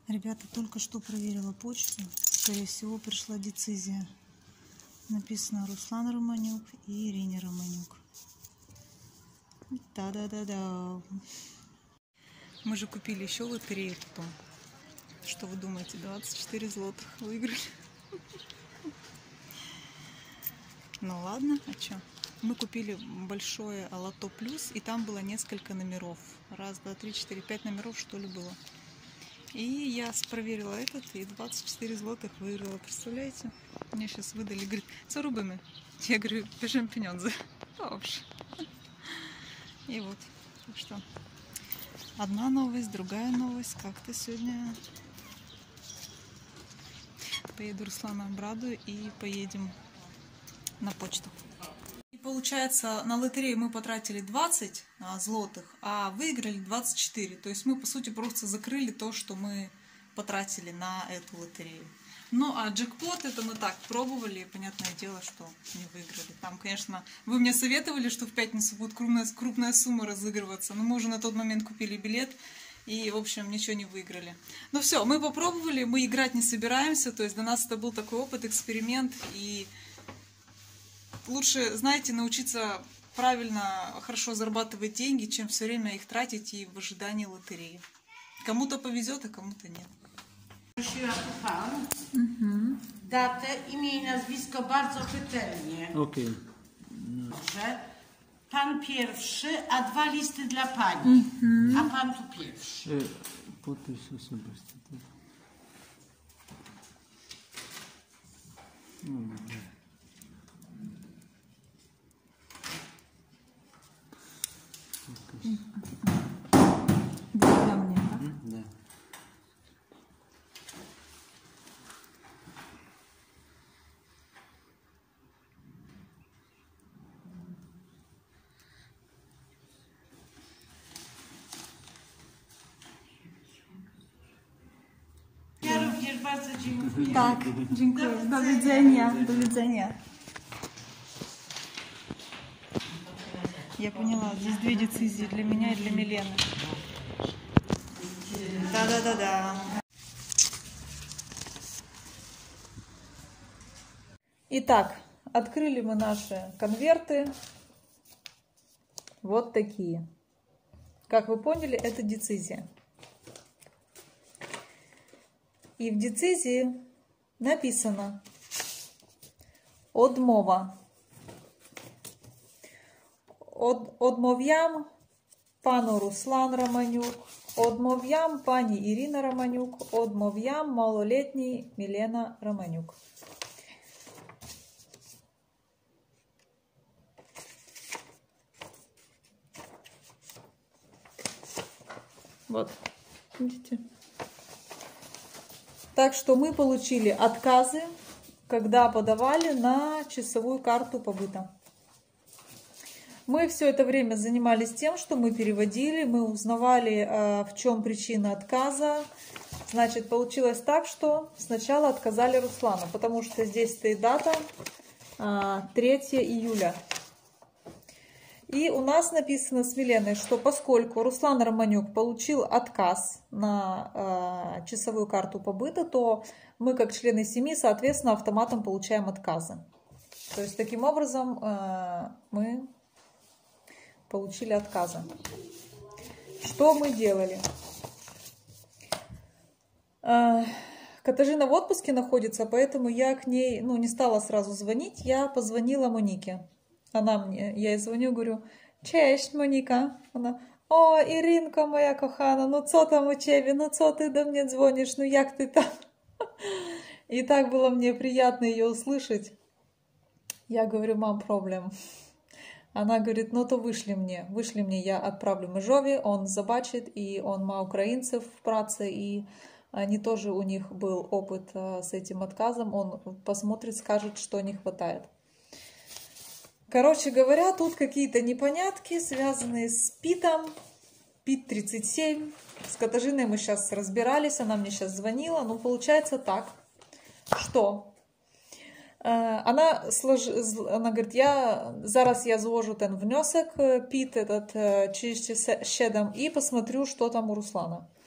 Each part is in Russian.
Ребята, только что проверила почту. Скорее всего, пришла децизия. Написано Руслан Романюк и Ирине Романюк. Да-да-да-да. Мы же купили еще лотерею потом. Что вы думаете, 24 злотых выиграли? Ну ладно, а что? Мы купили большое лото плюс, и там было несколько номеров. Раз, два, три, четыре, 5 номеров, что ли, было. И я проверила этот, и 24 злотых выиграла. Представляете? Мне сейчас выдали, говорит, зарубами. Я говорю, пишем пенёнзы. Вообще. И вот, так что одна новость, другая новость. Как-то сегодня поеду Руслана обрадую и поедем на почту. И получается, на лотерею мы потратили 20 злотых, а выиграли 24. То есть мы, по сути, просто закрыли то, что мы потратили на эту лотерею. Ну, а джекпот, это мы так пробовали, и понятное дело, что не выиграли. Там, конечно, вы мне советовали, что в пятницу будет крупная сумма разыгрываться, но мы уже на тот момент купили билет, и, в общем, ничего не выиграли. Ну все, мы попробовали, мы играть не собираемся, то есть для нас это был такой опыт, эксперимент, и лучше, знаете, научиться правильно, хорошо зарабатывать деньги, чем все время их тратить и в ожидании лотереи. Kому-то повезет, а kому-то нет. Prosiła tu pan datę, imię i nazwisko bardzo czytelnie. Okej. Dobrze. Pan pierwszy, a 2 listy dla pani. A pan tu pierwszy. Podpis osobisty. Будет для mnie, tak? Да. Ja również bardzo dziękuję. Так, dziękuję. До widzenia. До widzenia. Я поняла, здесь 2 децизии для меня и для Милены. Да-да-да-да. Итак, открыли мы наши конверты. Вот такие. Как вы поняли, это децизия. И в децизии написано «Odmowa». Odmawiam panu Ruslan Романюк, odmawiam pani Irina Романюк, odmawiam малолетней Милена Романюк. Вот, видите? Так что мы получили отказы, когда подавали на часовую карту побыта. Мы все это время занимались тем, что мы переводили, мы узнавали, в чем причина отказа. Значит, получилось так, что сначала отказали Руслану, потому что здесь стоит дата 3 июля. И у нас написано с Миленой, что поскольку Руслан Романюк получил отказ на часовую карту побыта, то мы, как члены семьи, соответственно, автоматом получаем отказы. То есть, таким образом, мы получили отказы. Что мы делали? Катажина в отпуске находится, поэтому я к ней не стала сразу звонить, я позвонила Монике. Она мне, я ей звоню, говорю, «Честь, Моника». Она, «О, Іринко моя кохана, ну що там у тебе, ну що ты до мне звонишь, ну як ты там?» И так было мне приятно ее услышать. Я говорю, «Мам, проблем». Она говорит, ну то вышли мне, я отправлю мужові, он забачит, и он ма украинцев в праце, и они тоже, у них был опыт с этим отказом, он посмотрит, скажет, что не хватает. Короче говоря, тут какие-то непонятки, связанные с Питом, Пит 37, с Катажиной мы сейчас разбирались, она мне сейчас звонила, но получается так, что... Она говорит, зараз я зложу ten внесок, Пит этот 37, и посмотрю, что там у Руслана.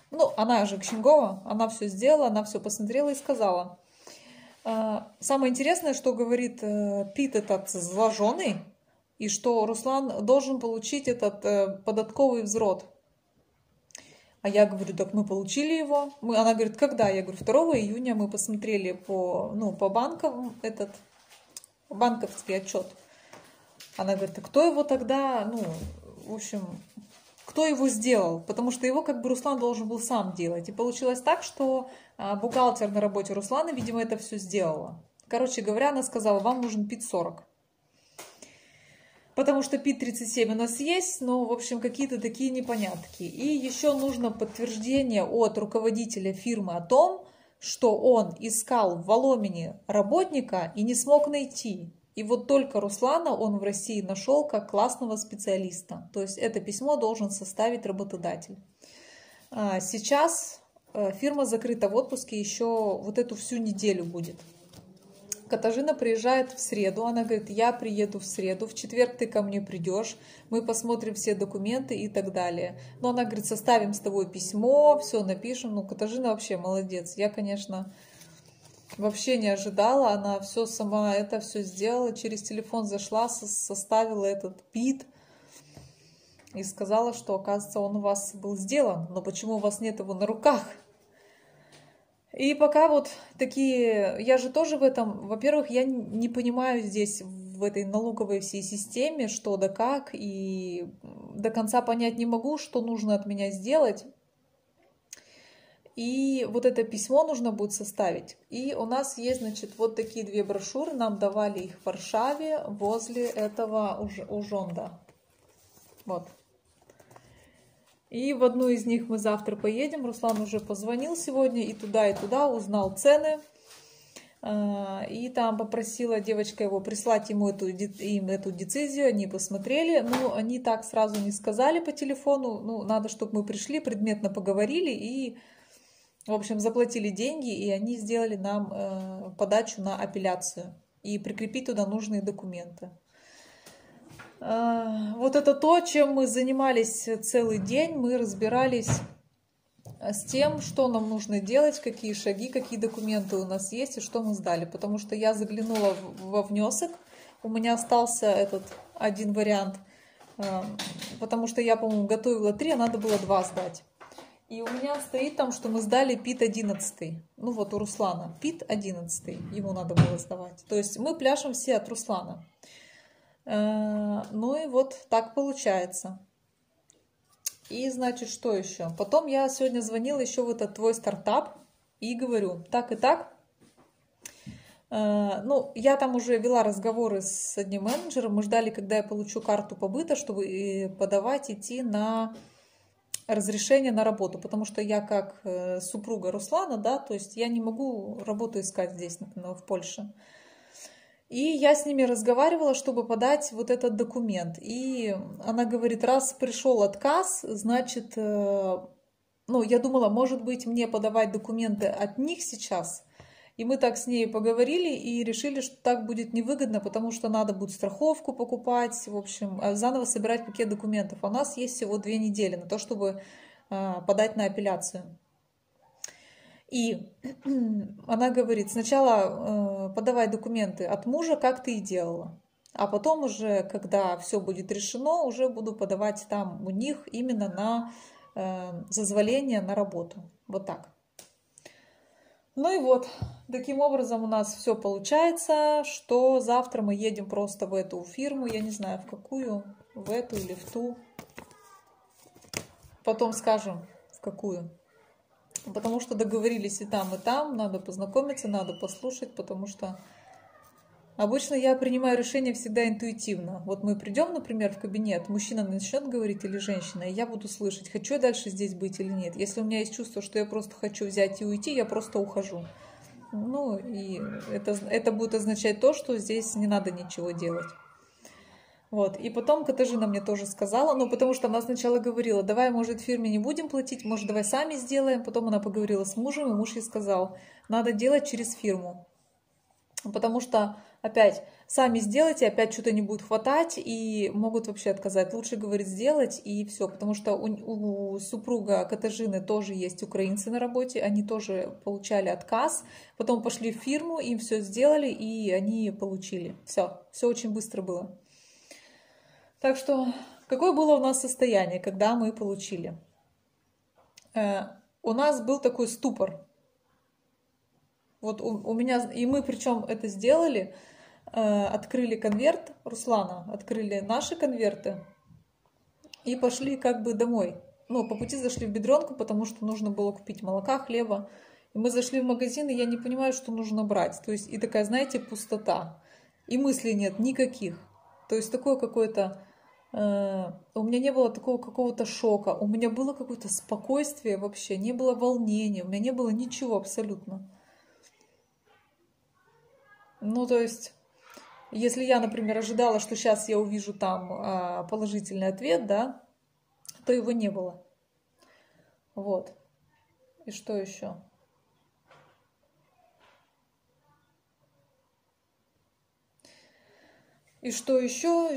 Ну, она же Кшингова, она все сделала, она все посмотрела и сказала. Самое интересное, что говорит Пит этот зложеный, и что Руслан должен получить этот податковый взрод. А я говорю, так мы получили его. Она говорит, когда? Я говорю, 2 июня мы посмотрели по банкам этот банковский отчет. Она говорит, а кто его тогда, в общем, кто его сделал? Потому что его как бы Руслан должен был сам делать. И получилось так, что бухгалтер на работе Руслана, видимо, это все сделала. Короче говоря, она сказала, вам нужен ПИТ 40. Потому что ПИТ 37 у нас есть, но, в общем, какие-то такие непонятки. И еще нужно подтверждение от руководителя фирмы о том, что он искал в Воломине работника и не смог найти. И вот только Руслана он в России нашел как классного специалиста. То есть это письмо должен составить работодатель. Сейчас фирма закрыта в отпуске, еще вот эту всю неделю будет. Катажина приезжает в среду, она говорит, я приеду в среду, в четверг ты ко мне придешь, мы посмотрим все документы и так далее. Но она говорит, составим с тобой письмо, все напишем. Ну, Катажина вообще молодец. Я, конечно, вообще не ожидала, она все сама это все сделала, через телефон зашла, составила этот ПИТ и сказала, что, оказывается, он у вас был сделан, но почему у вас нет его на руках? И пока вот такие, я же тоже в этом, во-первых, я не понимаю здесь в этой налоговой всей системе, что да как, и до конца понять не могу, что нужно от меня сделать. И вот это письмо нужно будет составить. И у нас есть, значит, вот такие 2 брошюры, нам давали их в Варшаве возле этого Ужонда. Вот. И в одну из них мы завтра поедем. Руслан уже позвонил сегодня и туда, узнал цены. И там попросила девочка его прислать им эту децизию. Они посмотрели. Ну, они так сразу не сказали по телефону. Ну, надо, чтобы мы пришли, предметно поговорили и, в общем, заплатили деньги. И они сделали нам подачу на апелляцию. И прикрепить туда нужные документы. Вот это то, чем мы занимались целый день. Мы разбирались с тем, что нам нужно делать, какие шаги, какие документы у нас есть и что мы сдали. Потому что я заглянула во внесок, у меня остался этот один вариант, потому что я, по-моему, готовила 3, а надо было 2 сдать. И у меня стоит там, что мы сдали ПИТ 11. Ну вот у Руслана ПИТ 11, ему надо было сдавать. То есть мы пляшем все от Руслана. Ну и вот так получается. И значит, что еще? Потом я сегодня звонила еще в этот твой стартап и говорю, так и так. Ну, я там уже вела разговоры с одним менеджером. Мы ждали, когда я получу карту побыта, чтобы подавать, идти на разрешение на работу. Потому что я как супруга Руслана, да, то есть я не могу работу искать здесь, например, в Польше. И я с ними разговаривала, чтобы подать вот этот документ. И она говорит, раз пришел отказ, значит, ну, я думала, может быть, мне подавать документы от них сейчас. И мы так с ней поговорили и решили, что так будет невыгодно, потому что надо будет страховку покупать, в общем, заново собирать пакет документов. А у нас есть всего 2 недели на то, чтобы подать на апелляцию. И она говорит, сначала подавай документы от мужа, как ты и делала. А потом уже, когда все будет решено, уже буду подавать там у них именно на зазволение на работу. Вот так. Ну и вот, таким образом у нас все получается, что завтра мы едем просто в эту фирму, я не знаю в какую, в эту или в ту. Потом скажем, в какую. Потому что договорились и там, надо познакомиться, надо послушать, потому что обычно я принимаю решение всегда интуитивно. Вот мы придем, например, в кабинет, мужчина начнет говорить или женщина, и я буду слышать, хочу я дальше здесь быть или нет. Если у меня есть чувство, что я просто хочу взять и уйти, я просто ухожу. Ну, и это будет означать то, что здесь не надо ничего делать. Вот. И потом Катажина мне тоже сказала, ну, потому что она сначала говорила, давай, может, фирме не будем платить, может, давай сами сделаем. Потом она поговорила с мужем, и муж ей сказал, надо делать через фирму. Потому что, опять, сами сделайте, опять что-то не будет хватать и могут вообще отказать. Лучше, говорит, сделать и все, потому что у супруга Катажины тоже есть украинцы на работе, они тоже получали отказ, потом пошли в фирму, им все сделали и они получили. Все очень быстро было. Так что, какое было у нас состояние, когда мы получили? У нас был такой ступор. Вот у меня, и мы причем это сделали, открыли конверт Руслана, открыли наши конверты и пошли как бы домой. Ну, по пути зашли в Бедренку, потому что нужно было купить молока, хлеба. И мы зашли в магазин, и я не понимаю, что нужно брать. То есть, и такая, знаете, пустота. И мыслей нет никаких. То есть, такое какое-то... у меня не было такого какого-то шока. У меня было какое-то спокойствие вообще. Не было волнения. У меня не было ничего абсолютно. Ну, то есть... Если я, например, ожидала, что сейчас я увижу там положительный ответ, да, то его не было. Вот. И что еще? И что еще?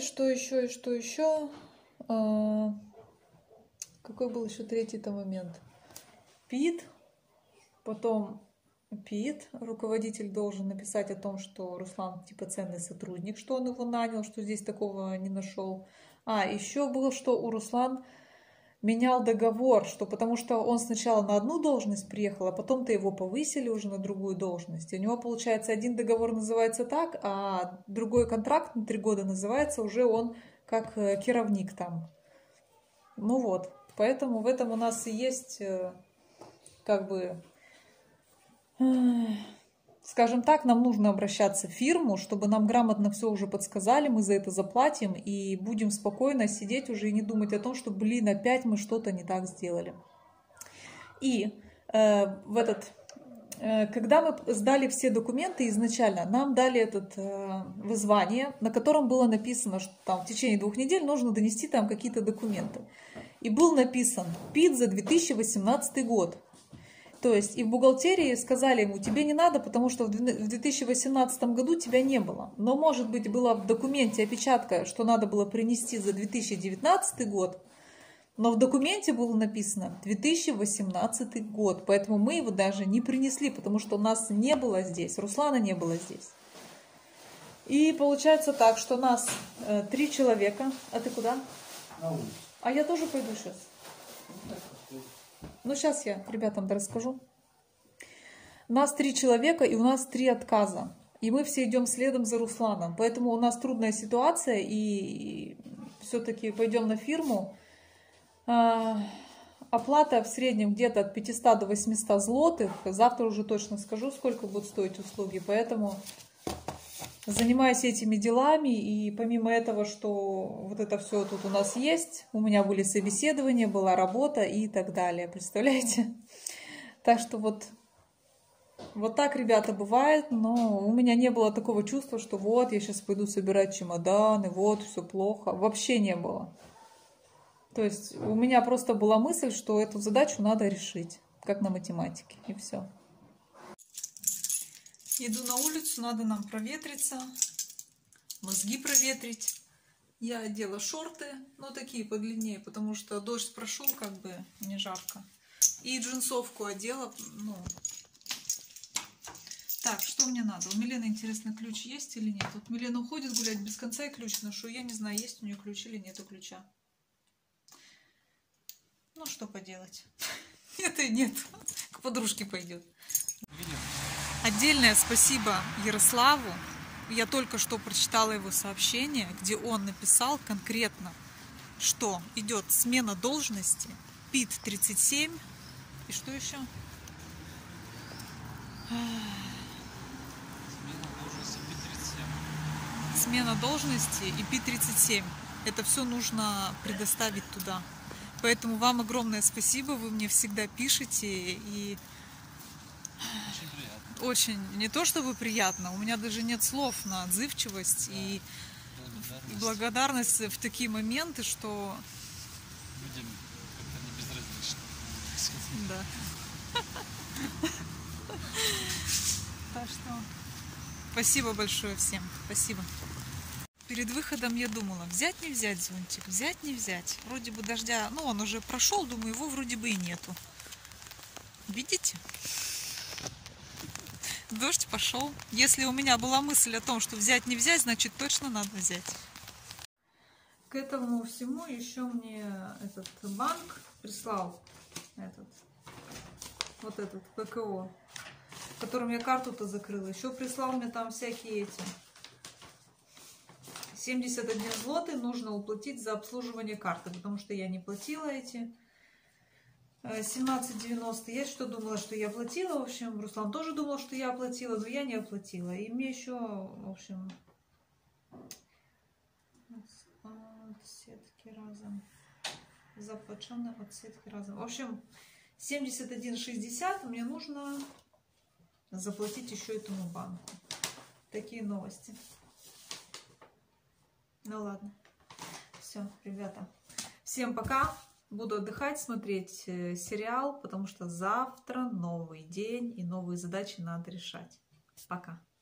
Какой был еще третий-то момент? Пит, потом... Пит, руководитель должен написать о том, что Руслан типа ценный сотрудник, что он его нанял, что здесь такого не нашел. Еще было, что у Руслан менял договор, что потому что он сначала на одну должность приехал, а потом-то его повысили уже на другую должность. И у него, получается, один договор называется так, а другой контракт на 3 года называется уже он как керовник там. Ну вот, поэтому в этом у нас и есть как бы... Скажем так, нам нужно обращаться в фирму, чтобы нам грамотно все уже подсказали, мы за это заплатим и будем спокойно сидеть уже и не думать о том, что, блин, опять мы что-то не так сделали. И когда мы сдали все документы изначально, нам дали это вызвание, на котором было написано, что там в течение 2 недель нужно донести там какие-то документы. И был написан ПИД за 2018 год. То есть и в бухгалтерии сказали ему, тебе не надо, потому что в 2018 году тебя не было. Но, может быть, была в документе опечатка, что надо было принести за 2019 год, но в документе было написано 2018 год, поэтому мы его даже не принесли, потому что нас не было здесь, Руслана не было здесь. И получается так, что нас 3 человека. А ты куда? На улицу. А я тоже пойду сейчас. Ну, сейчас я ребятам расскажу. Нас 3 человека, и у нас 3 отказа. И мы все идем следом за Русланом. Поэтому у нас трудная ситуация, и все-таки пойдем на фирму. Оплата в среднем где-то от 500 до 800 злотых. Завтра уже точно скажу, сколько будут стоить услуги. Поэтому занимаюсь этими делами. И помимо этого, что вот это все тут у нас есть, у меня были собеседования, была работа и так далее. Представляете? Так что вот так, ребята, бывает. Но у меня не было такого чувства, что вот я сейчас пойду собирать чемоданы, вот все плохо. Вообще не было. То есть у меня просто была мысль, что эту задачу надо решить, как на математике, и все. Иду на улицу, надо нам проветриться, мозги проветрить. Я одела шорты, но такие подлиннее, потому что дождь прошел, как бы не жарко. И джинсовку одела, ну. Так, что мне надо? У Милены, интересно, ключ есть или нет? Вот Милена уходит гулять без конца, и ключ ношу. Я не знаю, есть у нее ключ или нету ключа. Ну, что поделать. Нет и нет. К подружке пойдет. Отдельное спасибо Ярославу. Я только что прочитала его сообщение, где он написал конкретно, что идет смена должности, ПИД 37. И что еще? Смена должности и ПИД 37. Это все нужно предоставить туда. Поэтому вам огромное спасибо, вы мне всегда пишете, и Очень приятно. очень, не то чтобы приятно, у меня даже нет слов на отзывчивость и благодарность в такие моменты, что... Людям как-то не безразлично. Да. Так что Спасибо большое всем. Спасибо. Перед выходом я думала, взять не взять зонтик, взять не взять. Вроде бы дождя, ну он уже прошел, думаю, его вроде бы и нету. Видите? Дождь пошел. Если у меня была мысль о том, что взять не взять, значит точно надо взять. К этому всему еще мне этот банк прислал вот этот ПКО, которым я карту-то закрыла. Еще прислал мне там всякие эти 71 злотый нужно уплатить за обслуживание карты, потому что я не платила эти 17,90. Я что думала, что я оплатила. В общем, Руслан тоже думал, что я оплатила, но я не оплатила. И мне еще, в общем, отсетки разом. Заплаченные отсетки разом. В общем, 71,60 мне нужно заплатить еще этому банку. Такие новости. Ну ладно. Все, ребята. Всем пока. Буду отдыхать, смотреть сериал, потому что завтра новый день и новые задачи надо решать. Пока.